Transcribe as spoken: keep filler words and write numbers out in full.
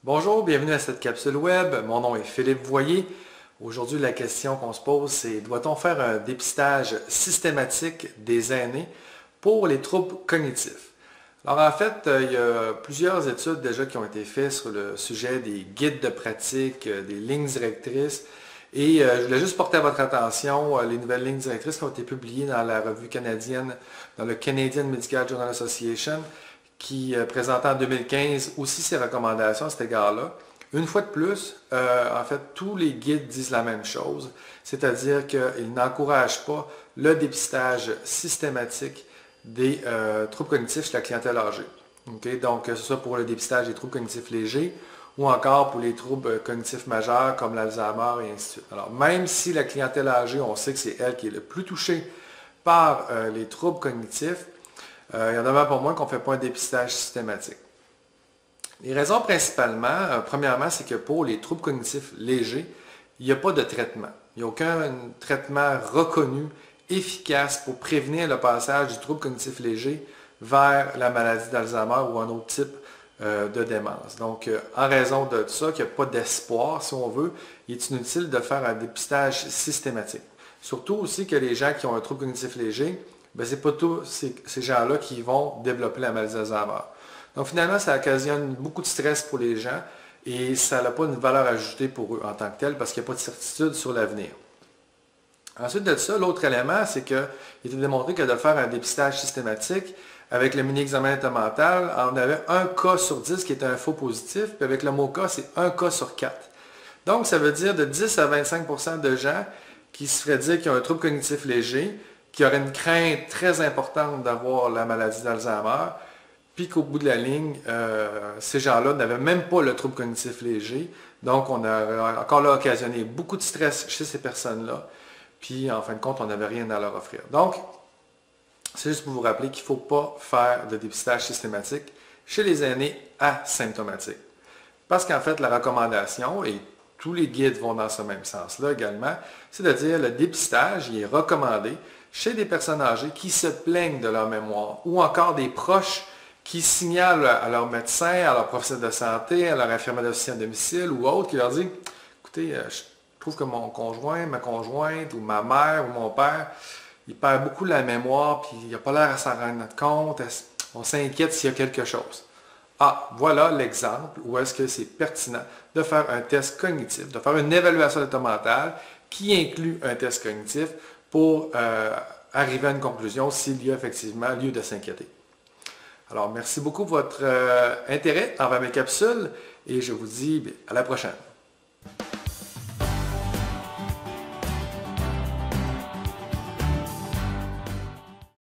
Bonjour, bienvenue à cette capsule web. Mon nom est Philippe Voyer. Aujourd'hui, la question qu'on se pose, c'est doit-on faire un dépistage systématique des aînés pour les troubles cognitifs? Alors en fait, il y a plusieurs études déjà qui ont été faites sur le sujet des guides de pratique, des lignes directrices. Et je voulais juste porter à votre attention les nouvelles lignes directrices qui ont été publiées dans la revue canadienne, dans le Canadian Medical Journal Association, qui présentait en deux mille quinze aussi ses recommandations à cet égard-là. Une fois de plus, euh, en fait, tous les guides disent la même chose, c'est-à-dire qu'ils n'encouragent pas le dépistage systématique des euh, troubles cognitifs chez la clientèle âgée. Okay? Donc, que ce soit pour le dépistage des troubles cognitifs légers ou encore pour les troubles cognitifs majeurs comme l'Alzheimer et ainsi de suite. Alors, même si la clientèle âgée, on sait que c'est elle qui est le plus touchée par euh, les troubles cognitifs, Euh, il y en a pour moi qu'on ne fait pas un dépistage systématique. Les raisons principalement, euh, premièrement, c'est que pour les troubles cognitifs légers, il n'y a pas de traitement. Il n'y a aucun traitement reconnu, efficace pour prévenir le passage du trouble cognitif léger vers la maladie d'Alzheimer ou un autre type euh, de démence. Donc, euh, en raison de ça, qu'il n'y a pas d'espoir, si on veut, il est inutile de faire un dépistage systématique. Surtout aussi que les gens qui ont un trouble cognitif léger, ben, ce n'est pas tous ces, ces gens-là qui vont développer la maladie d'Alzheimer. Donc finalement, ça occasionne beaucoup de stress pour les gens et ça n'a pas une valeur ajoutée pour eux en tant que tel parce qu'il n'y a pas de certitude sur l'avenir. Ensuite de ça, l'autre élément, c'est qu'il était démontré que de faire un dépistage systématique avec le mini-examen mental, on avait un cas sur dix qui était un faux positif, puis avec le mot cas, c'est un cas sur quatre. Donc ça veut dire de dix à vingt-cinq pour cent de gens qui se feraient dire qu'ils ont un trouble cognitif léger, qui aurait une crainte très importante d'avoir la maladie d'Alzheimer, puis qu'au bout de la ligne, euh, ces gens-là n'avaient même pas le trouble cognitif léger. Donc, on a encore là occasionné beaucoup de stress chez ces personnes-là, puis en fin de compte, on n'avait rien à leur offrir. Donc, c'est juste pour vous rappeler qu'il ne faut pas faire de dépistage systématique chez les aînés asymptomatiques. Parce qu'en fait, la recommandation, et tous les guides vont dans ce même sens-là également, c'est-à-dire le dépistage, il est recommandé chez des personnes âgées qui se plaignent de leur mémoire ou encore des proches qui signalent à leur médecin, à leur professeur de santé, à leur infirmière d'officine à domicile ou autre, qui leur dit « Écoutez, je trouve que mon conjoint, ma conjointe ou ma mère ou mon père, il perd beaucoup la mémoire puis il n'a pas l'air à s'en rendre compte, on s'inquiète s'il y a quelque chose. » Ah, voilà l'exemple où est-ce que c'est pertinent de faire un test cognitif, de faire une évaluation d'état mental qui inclut un test cognitif pour euh, arriver à une conclusion s'il y a effectivement lieu de s'inquiéter. Alors, merci beaucoup pour votre euh, intérêt envers mes capsules et je vous dis à la prochaine.